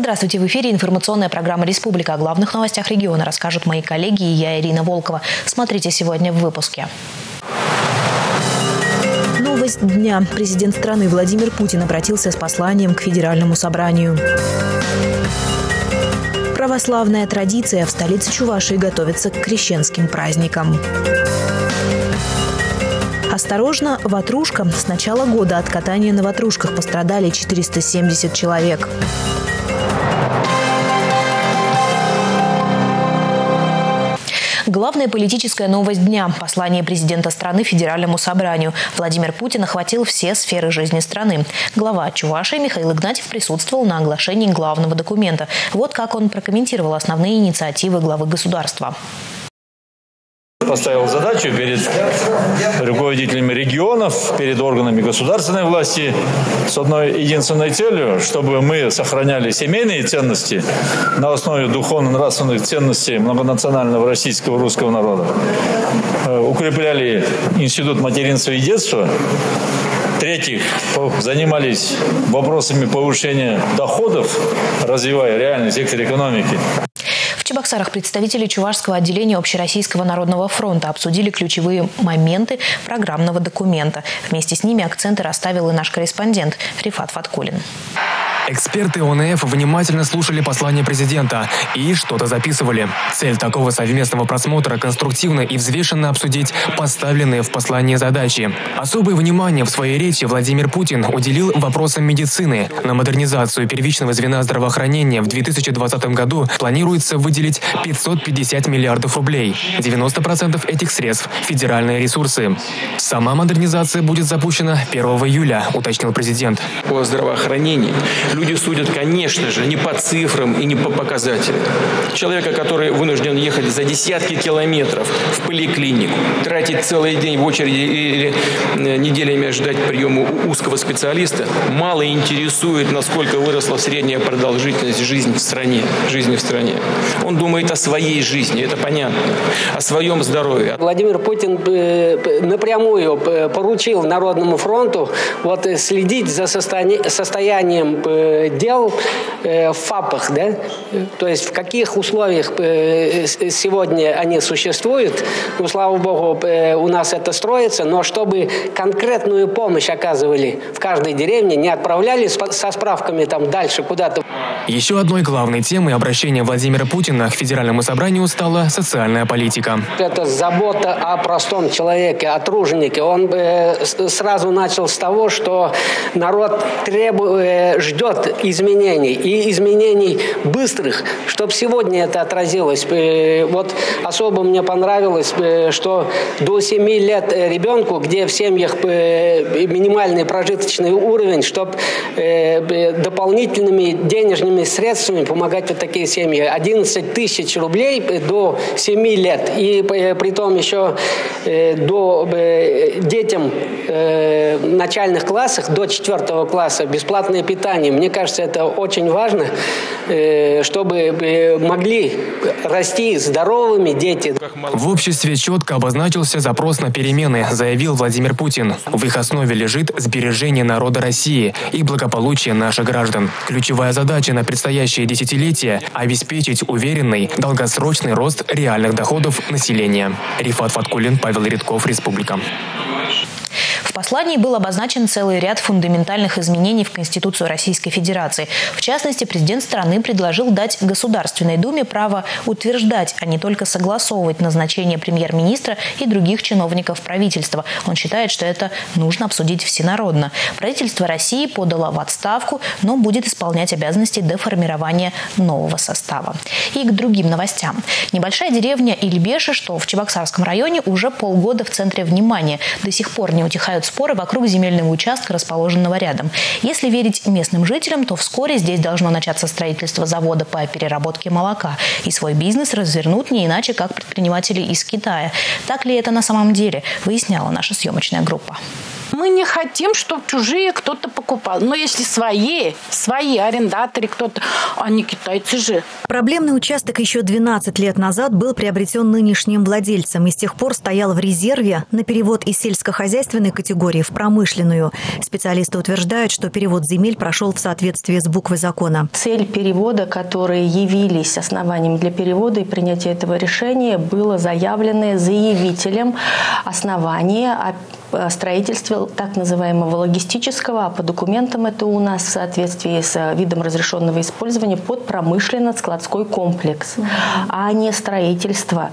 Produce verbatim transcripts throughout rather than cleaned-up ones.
Здравствуйте! В эфире информационная программа «Республика». О главных новостях региона расскажут мои коллеги и я, Ирина Волкова. Смотрите сегодня в выпуске. Новость дня. Президент страны Владимир Путин обратился с посланием к Федеральному собранию. Православная традиция. В столице Чувашии готовится к крещенским праздникам. Осторожно, ватрушка. С начала года от катания на ватрушках пострадали четыреста семьдесят человек. Главная политическая новость дня – послание президента страны Федеральному собранию. Владимир Путин охватил все сферы жизни страны. Глава Чувашии Михаил Игнатьев присутствовал на оглашении главного документа. Вот как он прокомментировал основные инициативы главы государства. Поставил задачу перед руководителями регионов, перед органами государственной власти с одной единственной целью, чтобы мы сохраняли семейные ценности на основе духовно-нравственных ценностей многонационального российского русского народа, укрепляли институт материнства и детства. В-третьих, занимались вопросами повышения доходов, развивая реальный сектор экономики. В Чебоксарах представители Чувашского отделения Общероссийского народного фронта обсудили ключевые моменты программного документа. Вместе с ними акценты расставил и наш корреспондент Рифат Фаткулин. Эксперты О Н Ф внимательно слушали послание президента и что-то записывали. Цель такого совместного просмотра – конструктивно и взвешенно обсудить поставленные в послании задачи. Особое внимание в своей речи Владимир Путин уделил вопросам медицины. На модернизацию первичного звена здравоохранения в две тысячи двадцатом году планируется выделить пятьсот пятьдесят миллиардов рублей. девяносто процентов этих средств – федеральные ресурсы. Сама модернизация будет запущена первого июля, уточнил президент. По здравоохранению люди судят, конечно же, не по цифрам и не по показателям. Человека, который вынужден ехать за десятки километров в поликлинику, тратить целый день в очереди или неделями ждать приема узкого специалиста, мало интересует, насколько выросла средняя продолжительность жизни в стране. Жизни в стране. Он думает о своей жизни, это понятно, о своем здоровье. Владимир Путин напрямую поручил Народному фронту вот следить за состоянием дел в ФАПах, да? То есть в каких условиях сегодня они существуют. Ну, слава богу, у нас это строится, но чтобы конкретную помощь оказывали в каждой деревне, не отправляли со справками там дальше куда-то. Еще одной главной темой обращения Владимира Путина к Федеральному собранию стала социальная политика. Это забота о простом человеке, о труженике. Он сразу начал с того, что народ требует, ждет изменений, и изменений быстрых, чтобы сегодня это отразилось. Вот особо мне понравилось, что до семи лет ребенку, где в семьях минимальный прожиточный уровень, чтобы дополнительными денежными средствами помогать вот такие семьи. одиннадцать тысяч рублей до семи лет. И при том еще до детям в начальных классах, до четвертого класса бесплатное питание. Мне кажется, это очень важно, чтобы могли расти здоровыми дети. В обществе четко обозначился запрос на перемены, заявил Владимир Путин. В их основе лежит сбережение народа России и благополучие наших граждан. Ключевая задача на предстоящее десятилетие – обеспечить уверенный, долгосрочный рост реальных доходов населения. Рифат Фаткулин, Павел Редков, Республика. В послании был обозначен целый ряд фундаментальных изменений в Конституцию Российской Федерации. В частности, президент страны предложил дать Государственной Думе право утверждать, а не только согласовывать назначение премьер-министра и других чиновников правительства. Он считает, что это нужно обсудить всенародно. Правительство России подало в отставку, но будет исполнять обязанности до формирования нового состава. И к другим новостям. Небольшая деревня Ильбеши, что в Чебоксарском районе, уже полгода в центре внимания. До сих пор не утихают споры вокруг земельного участка, расположенного рядом. Если верить местным жителям, то вскоре здесь должно начаться строительство завода по переработке молока. И свой бизнес развернут не иначе, как предприниматели из Китая. Так ли это на самом деле, выясняла наша съемочная группа. Мы не хотим, чтобы чужие кто-то покупал. Но если свои, свои арендаторы кто-то, а не китайцы же. Проблемный участок еще двенадцать лет назад был приобретен нынешним владельцем и с тех пор стоял в резерве на перевод из сельскохозяйственной категории в промышленную. Специалисты утверждают, что перевод земель прошел в соответствии с буквой закона. Цель перевода, которые явились основанием для перевода и принятия этого решения, было заявленное заявителем основание о строительстве так называемого логистического, а по документам это у нас в соответствии с видом разрешенного использования под промышленно-складской комплекс, а не строительство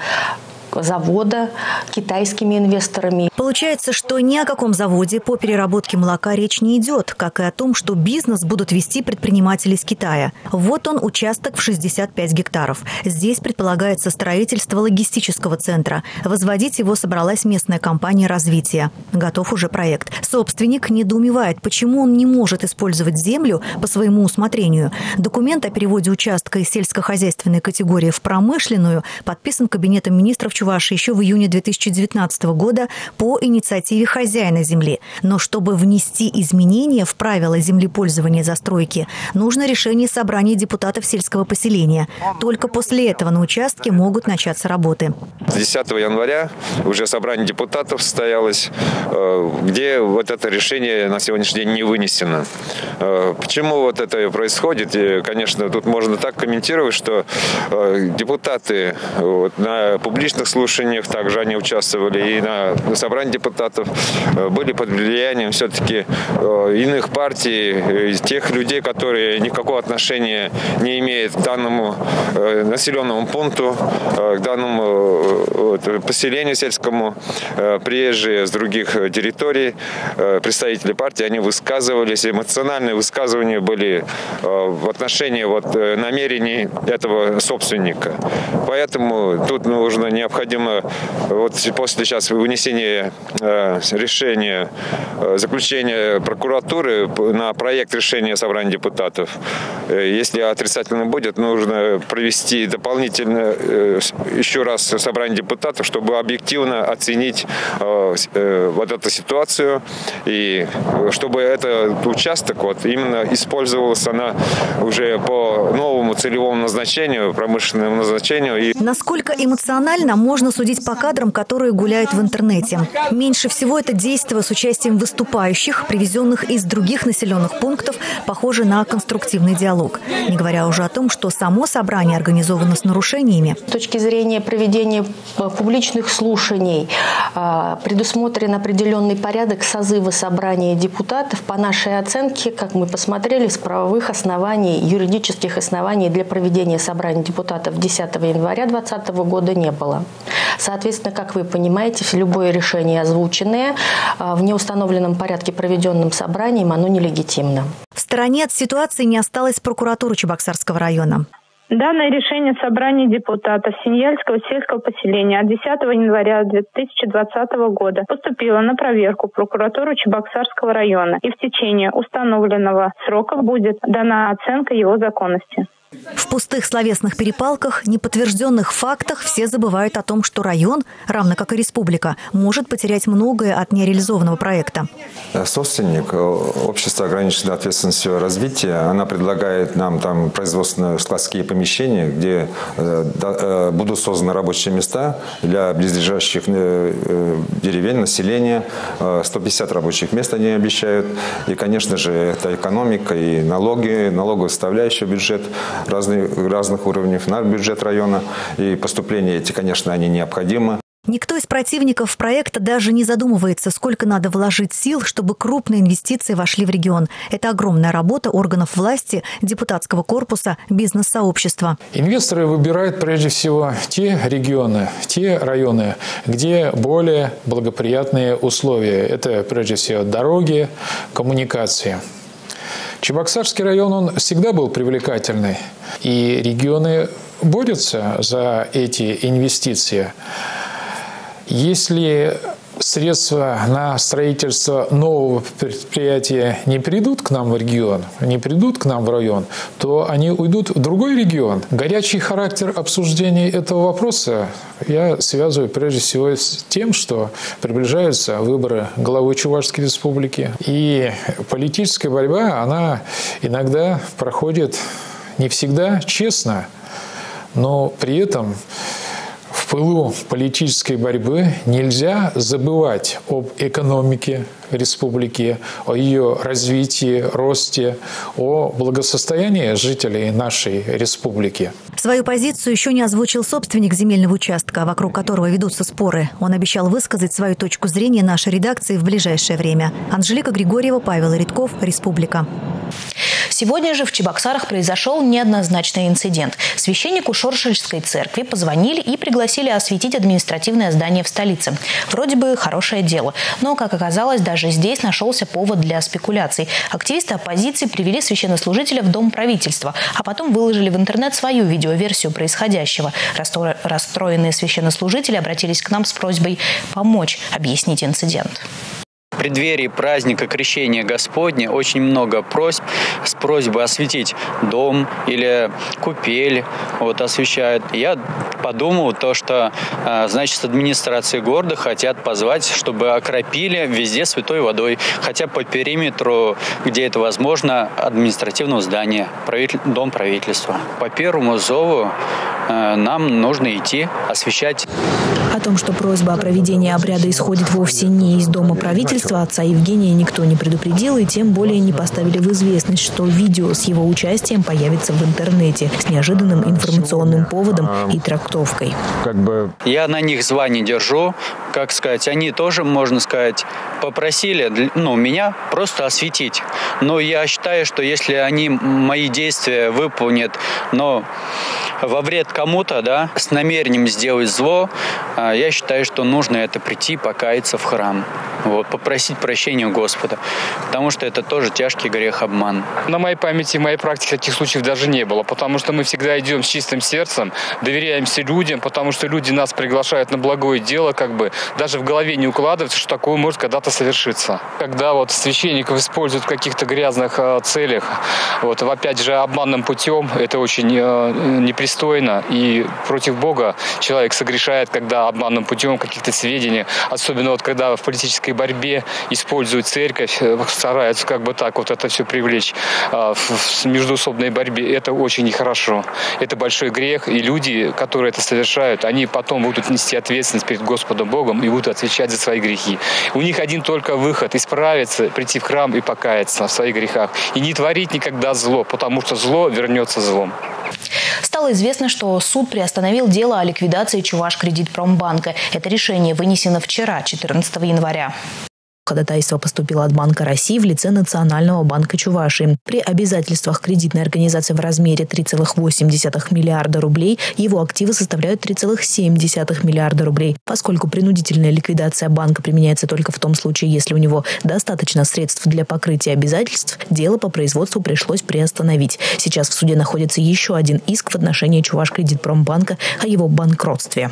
завода китайскими инвесторами. Получается, что ни о каком заводе по переработке молока речь не идет, как и о том, что бизнес будут вести предприниматели из Китая. Вот он, участок в шестьдесят пять гектаров. Здесь предполагается строительство логистического центра. Возводить его собралась местная компания развития. Готов уже проект. Собственник недоумевает, почему он не может использовать землю по своему усмотрению. Документ о переводе участка из сельскохозяйственной категории в промышленную подписан Кабинетом министров Чувашии еще в июне две тысячи девятнадцатого года по инициативе хозяина земли. Но чтобы внести изменения в правила землепользования застройки, нужно решение собрания депутатов сельского поселения. Только после этого на участке могут начаться работы. десятого января уже собрание депутатов состоялось, где вот это решение на сегодняшний день не вынесено. Почему вот это происходит? И, конечно, тут можно так комментировать, что депутаты вот, на публичных слушаниях также они участвовали и на собрании депутатов, были под влиянием все-таки иных партий, тех людей, которые никакого отношения не имеют к данному населенному пункту, к данному поселению сельскому. Приезжие с других территорий, представители партии, они высказывались, эмоциональные высказывания были в отношении вот намерений этого собственника. Поэтому тут нужно необходимо вот после сейчас вынесения решения, заключения прокуратуры на проект решения собрания депутатов. Если отрицательно будет, нужно провести дополнительно еще раз собрание депутатов, чтобы объективно оценить вот эту ситуацию и чтобы этот участок вот именно использовался она уже по новому целевому назначению, промышленному назначению. И... Насколько эмоционально можно судить по кадрам, которые гуляют в интернете? Меньше всего это действие с участием выступающих, привезенных из других населенных пунктов, похоже на конструктивный диалог. Не говоря уже о том, что само собрание организовано с нарушениями. С точки зрения проведения публичных слушаний предусмотрен определенный порядок созыва собрания депутатов. По нашей оценке, как мы посмотрели, с правовых оснований, юридических оснований для проведения собрания депутатов десятого января две тысячи двадцатого года не было. Соответственно, как вы понимаете, любое решение, озвученное в неустановленном порядке проведенным собранием, оно нелегитимно. В стороне от ситуации не осталась прокуратура Чебоксарского района. Данное решение собрания депутатов Синьяльского сельского поселения от десятого января две тысячи двадцатого года поступило на проверку в прокуратуру Чебоксарского района, и в течение установленного срока будет дана оценка его законности. В пустых словесных перепалках, неподтвержденных фактах все забывают о том, что район, равно как и республика, может потерять многое от нереализованного проекта. Собственник, общество ограниченной ответственностью развития, она предлагает нам там производственно-складские помещения, где будут созданы рабочие места для близлежащих деревень, населения. сто пятьдесят рабочих мест они обещают. И, конечно же, это экономика и налоги, налоговая составляющая, бюджет разных, разных уровней на бюджет района. И поступления эти, конечно, они необходимы. Никто из противников проекта даже не задумывается, сколько надо вложить сил, чтобы крупные инвестиции вошли в регион. Это огромная работа органов власти, депутатского корпуса, бизнес-сообщества. Инвесторы выбирают прежде всего те регионы, те районы, где более благоприятные условия. Это прежде всего дороги, коммуникации. Чебоксарский район, он всегда был привлекательный, и регионы борются за эти инвестиции. Если средства на строительство нового предприятия не придут к нам в регион, не придут к нам в район, то они уйдут в другой регион. Горячий характер обсуждения этого вопроса я связываю прежде всего с тем, что приближаются выборы главы Чувашской республики. И политическая борьба, она иногда проходит не всегда честно, но при этом в пылу политической борьбы нельзя забывать об экономике республики, о ее развитии, росте, о благосостоянии жителей нашей республики. Свою позицию еще не озвучил собственник земельного участка, вокруг которого ведутся споры. Он обещал высказать свою точку зрения нашей редакции в ближайшее время. Анжелика Григорьева, Павел Редков, Республика. Сегодня же в Чебоксарах произошел неоднозначный инцидент. Священнику Шоршельской церкви позвонили и пригласили осветить административное здание в столице. Вроде бы хорошее дело, но, как оказалось, даже здесь нашелся повод для спекуляций. Активисты оппозиции привели священнослужителя в Дом правительства, а потом выложили в интернет свою видеоверсию происходящего. Расстроенные священнослужители обратились к нам с просьбой помочь объяснить инцидент. В преддверии праздника Крещения Господня очень много просьб с просьбой осветить дом или купель, вот, освещают. Я подумал, то, что, значит, с администрации города хотят позвать, чтобы окропили везде святой водой, хотя по периметру, где это возможно, административного здания, Дом правительства. По первому зову нам нужно идти освещать. О том, что просьба о проведении обряда исходит вовсе не из Дома правительства, отца Евгения никто не предупредил и тем более не поставили в известность, что видео с его участием появится в интернете с неожиданным информационным поводом и трактовкой. Как бы... Я на них зла не держу, как сказать, они тоже, можно сказать, попросили, ну, меня просто осветить. Но я считаю, что если они мои действия выполнят, но во вред кому-то, да, с намерением сделать зло, я считаю, что нужно это прийти, покаяться в храм. Вот, попросить прощения у Господа. Потому что это тоже тяжкий грех, обман. На моей памяти, в моей практике таких случаев даже не было. Потому что мы всегда идем с чистым сердцем, доверяемся людям, потому что люди нас приглашают на благое дело, как бы даже в голове не укладывается, что такое может когда-то совершиться. Когда вот священников используют в каких-то грязных э, целях, вот, опять же, обманным путем, это очень э, непристойно. И против Бога человек согрешает, когда обманным путем каких-то сведений, особенно вот когда в политической борьбе используют церковь, стараются как бы так вот это все привлечь а, в, в междуусобной борьбе. Это очень нехорошо. Это большой грех, и люди, которые это совершают, они потом будут нести ответственность перед Господом Богом и будут отвечать за свои грехи. У них один только выход – исправиться, прийти в храм и покаяться в своих грехах. И не творить никогда зло, потому что зло вернется злом. Стало известно, что суд приостановил дело о ликвидации Чувашкредитпромбанка. Это решение вынесено вчера, четырнадцатого января. Ходатайство поступило от Банка России в лице Национального банка Чувашии. При обязательствах кредитной организации в размере три целых восемь десятых миллиарда рублей его активы составляют три целых семь десятых миллиарда рублей. Поскольку принудительная ликвидация банка применяется только в том случае, если у него достаточно средств для покрытия обязательств, дело по производству пришлось приостановить. Сейчас в суде находится еще один иск в отношении Чувашкредитпромбанка о его банкротстве.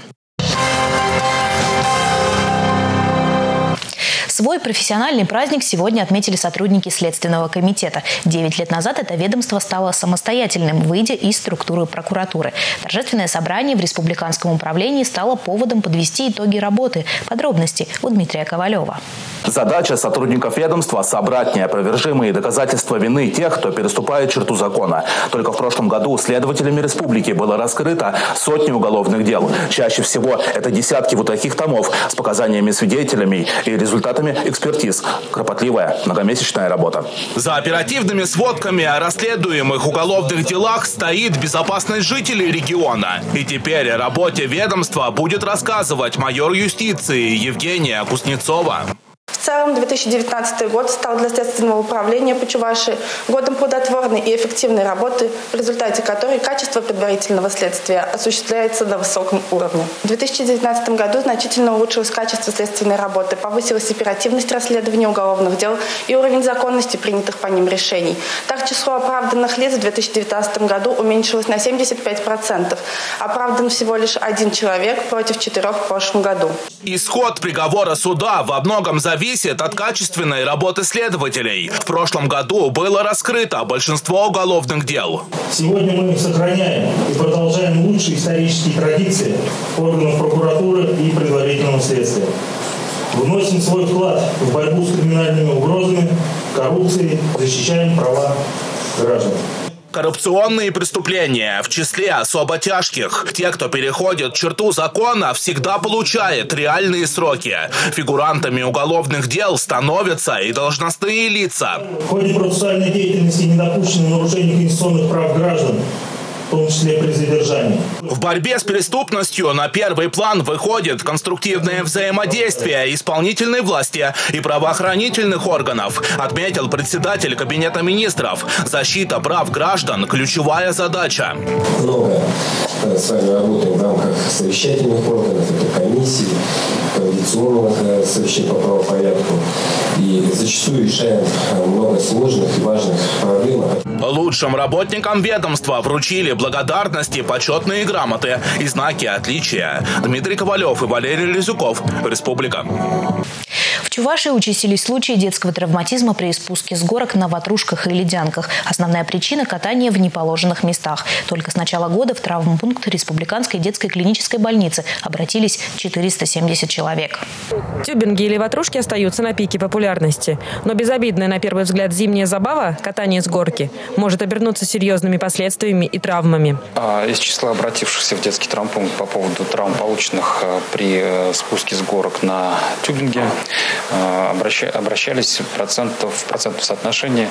Свой профессиональный праздник сегодня отметили сотрудники Следственного комитета. Девять лет назад это ведомство стало самостоятельным, выйдя из структуры прокуратуры. Торжественное собрание в республиканском управлении стало поводом подвести итоги работы. Подробности у Дмитрия Ковалева. Задача сотрудников ведомства – собрать неопровержимые доказательства вины тех, кто переступает черту закона. Только в прошлом году следователями республики было раскрыто сотни уголовных дел. Чаще всего это десятки вот таких томов с показаниями свидетелями и результатами экспертиз. Кропотливая многомесячная работа. За оперативными сводками о расследуемых уголовных делах стоит безопасность жителей региона. И теперь о работе ведомства будет рассказывать майор юстиции Евгения Кузнецова. В В целом, две тысячи девятнадцатый год стал для Следственного управления по Чувашии годом плодотворной и эффективной работы, в результате которой качество предварительного следствия осуществляется на высоком уровне. В две тысячи девятнадцатом году значительно улучшилось качество следственной работы, повысилась оперативность расследования уголовных дел и уровень законности принятых по ним решений. Так, число оправданных лиц в две тысячи девятнадцатом году уменьшилось на семьдесят пять процентов. Оправдан всего лишь один человек против четырех в прошлом году. Исход приговора суда во многом зависит от качественной работы следователей. В прошлом году было раскрыто большинство уголовных дел. Сегодня мы сохраняем и продолжаем лучшие исторические традиции органов прокуратуры и предварительного следствия. Вносим свой вклад в борьбу с криминальными угрозами, коррупцией, защищаем права граждан. Коррупционные преступления в числе особо тяжких. Те, кто переходит черту закона, всегда получают реальные сроки. Фигурантами уголовных дел становятся и должностные лица. В ходе процессуальной деятельности не допущено нарушение конституционных прав граждан, в том числе при задержании. В борьбе с преступностью на первый план выходит конструктивное взаимодействие исполнительной власти и правоохранительных органов, отметил председатель Кабинета министров. Защита прав граждан – ключевая задача. Много с вами работаем в рамках совещательных органов, это комиссии, координационных совещаний по правопорядку. И зачастую решаем много сложных и важных проблем. Лучшим работникам ведомства вручили благодарности, почетные грамоты и знаки отличия. Дмитрий Ковалев и Валерий Лизюков. Республика. В Чувашии участились случаи детского травматизма при спуске с горок на ватрушках и ледянках. Основная причина – катание в неположенных местах. Только с начала года в травмпункт Республиканской детской клинической больницы обратились четыреста семьдесят человек. Тюбинги или ватрушки остаются на пике популярности. Но безобидная на первый взгляд зимняя забава – катание с горки – может обернуться серьезными последствиями и травмами. Из числа обратившихся в детский травмпункт по поводу травм, полученных при спуске с горок на тюбинге, обращались процентов, в процентном соотношении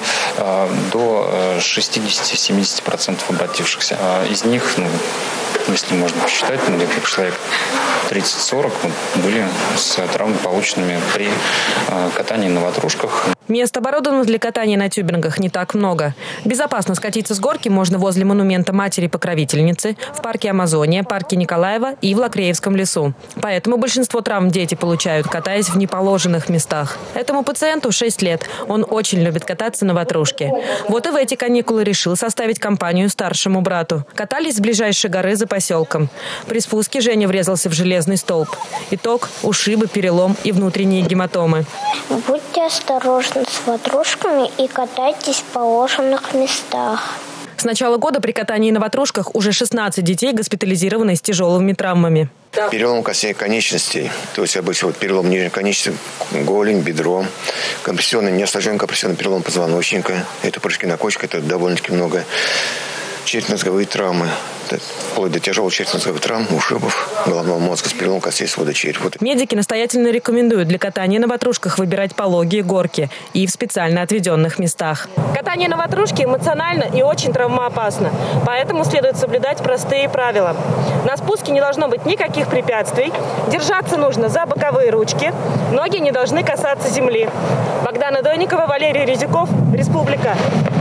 до шестидесяти-семидесяти процентов обратившихся. Из них, ну, если можно посчитать, ну, где-то человек тридцать-сорок были с травмами, полученными при катании на ватрушках. Мест, оборудованных для катания на тюбингах, не так много. Безопасно скатиться с горки можно возле монумента Матери-Покровительницы, в парке Амазония, парке Николаева и в Лакреевском лесу. Поэтому большинство травм дети получают, катаясь в неположенных местах. Этому пациенту шесть лет. Он очень любит кататься на ватрушке. Вот и в эти каникулы решил составить компанию старшему брату. Катались с ближайшей горы за поселком. При спуске Женя врезался в железный столб. Итог – ушибы, перелом и внутренние гематомы. Будьте осторожны с ватрушками и катайтесь в положенных местах. С начала года при катании на ватрушках уже шестнадцать детей госпитализированы с тяжелыми травмами. Перелом костей конечностей, то есть обычно вот перелом нижней конечности, голень, бедро, компрессионный, неосложненный компрессионный перелом позвоночника, это прыжки на кочках, это довольно-таки много. Черепно-мозговые травмы, вплоть до тяжелых черепно-мозговых травм, ушибов головного мозга с переломом костей свода черепа. Медики настоятельно рекомендуют для катания на ватрушках выбирать пологие горки и в специально отведенных местах. Катание на ватрушке эмоционально и очень травмоопасно, поэтому следует соблюдать простые правила. На спуске не должно быть никаких препятствий, держаться нужно за боковые ручки, ноги не должны касаться земли. Богдана Дойникова, Валерий Резюков, Республика.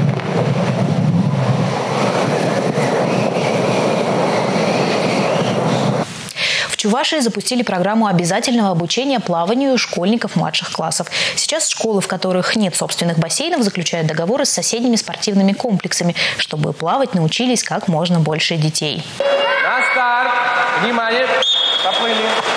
В Чувашии запустили программу обязательного обучения плаванию школьников младших классов. Сейчас школы, в которых нет собственных бассейнов, заключают договоры с соседними спортивными комплексами, чтобы плавать научились как можно больше детей. На старт! Внимание! Поплыли!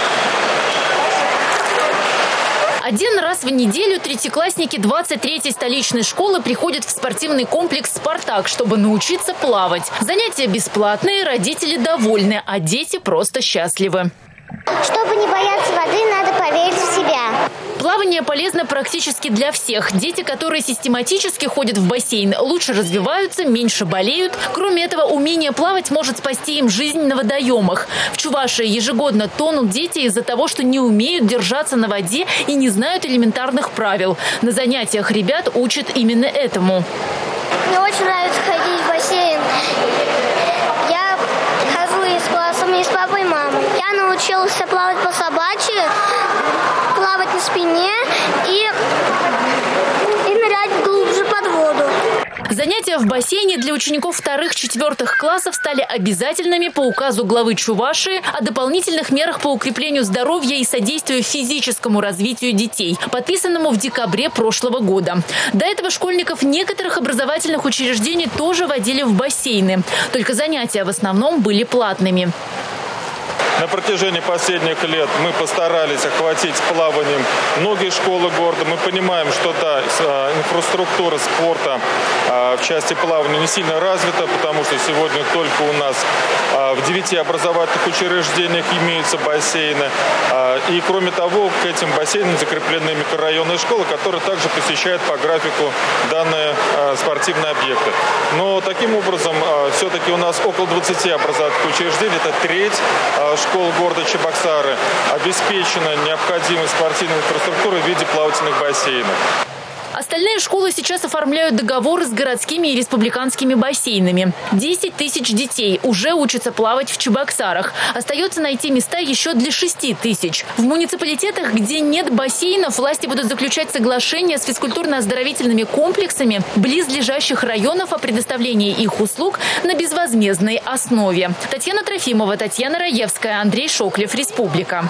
Один раз в неделю третьеклассники двадцать третьей столичной школы приходят в спортивный комплекс «Спартак», чтобы научиться плавать. Занятия бесплатные, родители довольны, а дети просто счастливы. Чтобы не бояться воды, надо поверить в себя. Плавание полезно практически для всех. Дети, которые систематически ходят в бассейн, лучше развиваются, меньше болеют. Кроме этого, умение плавать может спасти им жизнь на водоемах. В Чувашии ежегодно тонут дети из-за того, что не умеют держаться на воде и не знают элементарных правил. На занятиях ребят учат именно этому. Мне очень нравится ходить в бассейн. Я хожу и с классом, и с папой, и мамой. Я научилась научился плавать по собачьи, плавать на спине и, и нырять глубже под воду. Занятия в бассейне для учеников вторых-четвертых классов стали обязательными по указу главы Чувашии о дополнительных мерах по укреплению здоровья и содействию физическому развитию детей, подписанному в декабре прошлого года. До этого школьников некоторых образовательных учреждений тоже водили в бассейны. Только занятия в основном были платными. На протяжении последних лет мы постарались охватить плаванием многие школы города. Мы понимаем, что да, инфраструктура спорта в части плавания не сильно развита, потому что сегодня только у нас в девяти образовательных учреждениях имеются бассейны. И кроме того, к этим бассейнам закреплены микрорайонные школы, которые также посещают по графику данные спортивные объекты. Но таким образом, все-таки у нас около двадцати образовательных учреждений, это треть школ города Чебоксары, обеспечена необходимой спортивной инфраструктурой в виде плавательных бассейнов. Остальные школы сейчас оформляют договоры с городскими и республиканскими бассейнами. десять тысяч детей уже учатся плавать в Чебоксарах. Остается найти места еще для шести тысяч. В муниципалитетах, где нет бассейнов, власти будут заключать соглашения с физкультурно-оздоровительными комплексами близлежащих районов о предоставлении их услуг на безвозмездной основе. Татьяна Трофимова, Татьяна Раевская, Андрей Шоклев, Республика.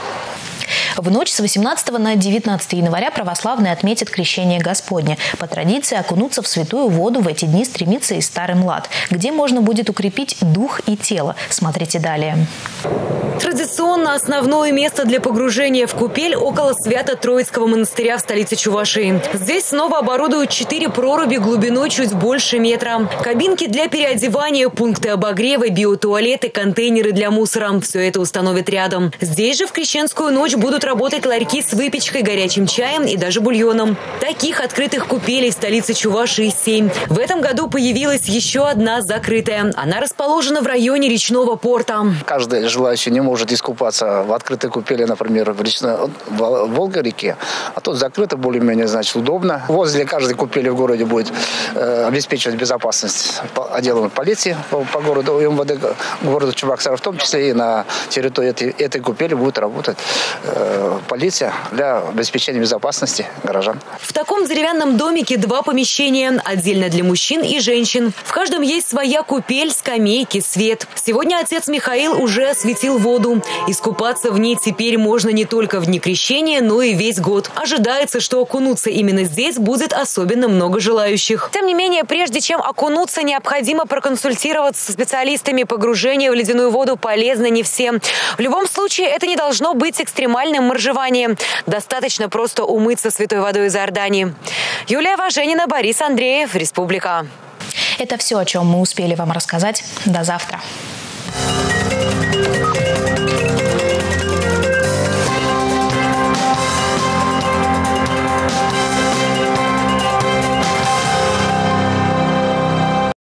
В ночь с восемнадцатого на девятнадцатое января православные отметят Крещение Господне. По традиции окунуться в святую воду в эти дни стремится и Старый Млад, где можно будет укрепить дух и тело. Смотрите далее. Традиционно основное место для погружения в купель около Свято-Троицкого монастыря в столице Чувашии. Здесь снова оборудуют четыре проруби глубиной чуть больше метра. Кабинки для переодевания, пункты обогрева, биотуалеты, контейнеры для мусора. Все это установят рядом. Здесь же в крещенскую ночь будут работать ларьки с выпечкой, горячим чаем и даже бульоном. Таких открытых купелей в столице Чувашии семь. В этом году появилась еще одна закрытая. Она расположена в районе речного порта. Каждый желающий не может искупаться в открытой купели, например, в речной в Волга-реке. А тут закрыто более-менее, значит, удобно. Возле каждой купели в городе будет э, обеспечивать безопасность отделом полиции по, по городу и МВД города Чебоксары, в том числе и на территории этой, этой купели будет работать э, полиция для обеспечения безопасности горожан. В таком деревянном домике два помещения, отдельно для мужчин и женщин. В каждом есть своя купель, скамейки, свет. Сегодня отец Михаил уже осветил воду. Искупаться в ней теперь можно не только в дни крещения, но и весь год. Ожидается, что окунуться именно здесь будет особенно много желающих. Тем не менее, прежде чем окунуться, необходимо проконсультироваться со специалистами. Погружение в ледяную воду полезно не всем. В любом случае, это не должно быть экстремальным моржеванием. Достаточно просто умыться святой водой из Иордании. Юлия Важенина, Борис Андреев, Республика. Это все, о чем мы успели вам рассказать. До завтра.